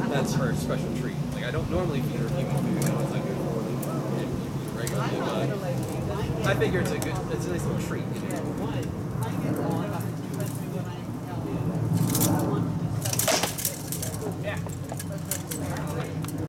That's her special treat. Like I don't normally feed her human food, so it's like good for them regularly, but I figure it's a nice little treat. You know?